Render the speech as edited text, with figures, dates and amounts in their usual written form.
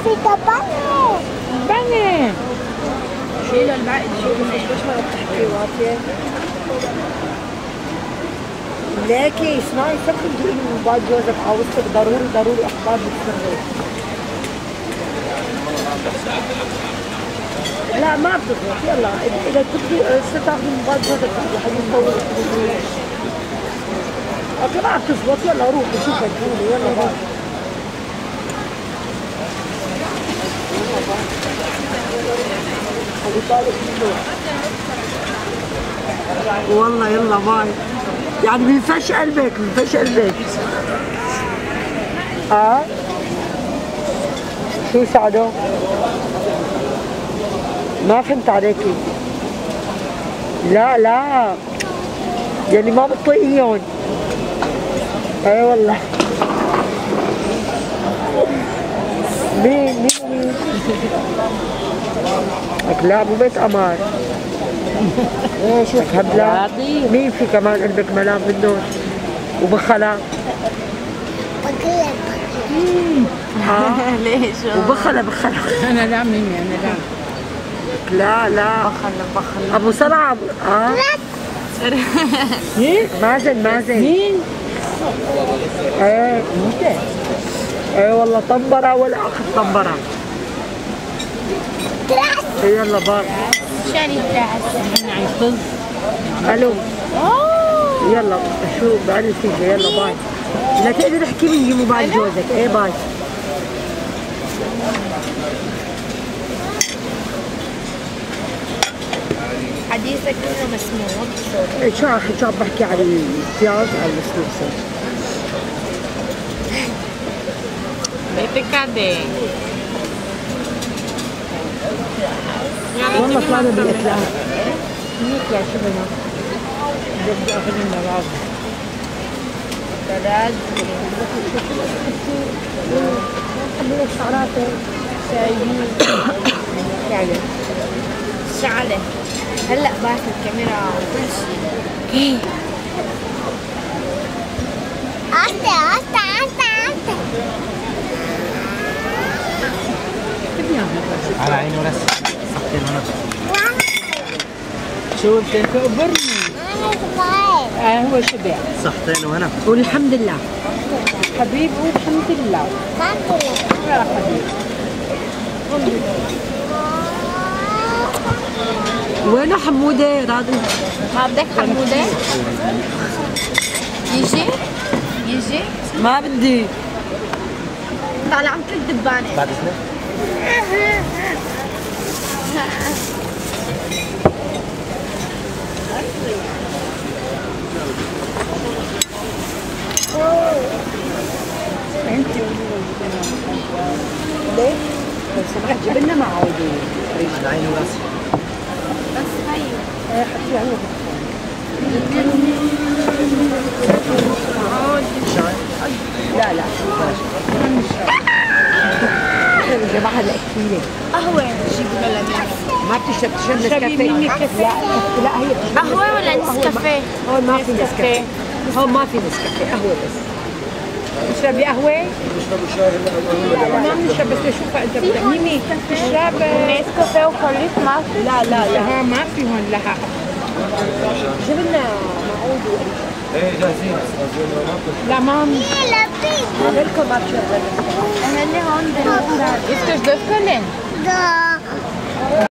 بني بني شيل الباقي شيل ليش ما بتحكي واطية؟ لكن اسمعي فكري تقولي من بعد جوزك عاوزتك ضروري اخبار بتصير. لا ما بتضغط يلا اذا تبدي تاخذي من بعد جوزك حبيبي طول اوكي ما بتزبط يلا روحي شوفي تقولي يلا روحي. والله يلا باي يعني بينفش قلبك شو سعدو؟ ما فهمت عليكي. لا يعني ما بتطيقيهم. اي والله. مين؟ لك لا مو بيت قمر. ايه شو هبلة؟ مين في كمان قلبك ملام منهم؟ وبخلة؟ ليش؟ وبخلة انا لا ميمي انا لا لا بخلة ابو صلعة مين؟ مازن مين؟ ايه ايه والله طنبرة ولا اخذ طنبرة. يلا باي. شاني تراس يعني طز. الو يلا شو بعد تيجي يلا باي. لا تقدر تحكي لي موبايل جوزك. ايه باي. حديثك كله مسموع. إيه شو عم بحكي على البياز على السلوسة. Vete cadê? والله طلعنا بالإطلاق. نطلع شو بدنا؟ بدي آخذ لنا بعض. بلد خليك شعراتك سايبين يعني شعلة هلا باعت الكاميرا وكل شيء. على عيني وراسي صحتين ونص. شو انت تقبرني؟ هو شبع. صحتين ونص. والحمد لله. حبيبي والحمد لله. يا حبيبي. وينه حمودة راضي؟ ما بدك حمودة؟ يجي؟ ما بدي. طالع عم كل دبانة. بعد سنة؟ انت ليه؟ لو سمحت جيب لنا معودي. على عيني وراسي. بس هي ايه حطي عنه. لا يا جماعة هلا كثيرة قهوة جيبوا لنا لبنان. ما بتشرب شربي مني كاسة. لا هي قهوة ولا نسكافيه؟ هون ما في نسكافيه. هون ما في نسكافيه قهوة بس. تشربي قهوة؟ ما بنشرب بس اشوفها انت بدك ميمي تشرب نسكافيه وخليط ما في؟ لا ها ما في هون لها. جيب لنا معود ايه جاهزين. لا ما عملكم ما بتشرب. هن هون Искаш да вкален? Да.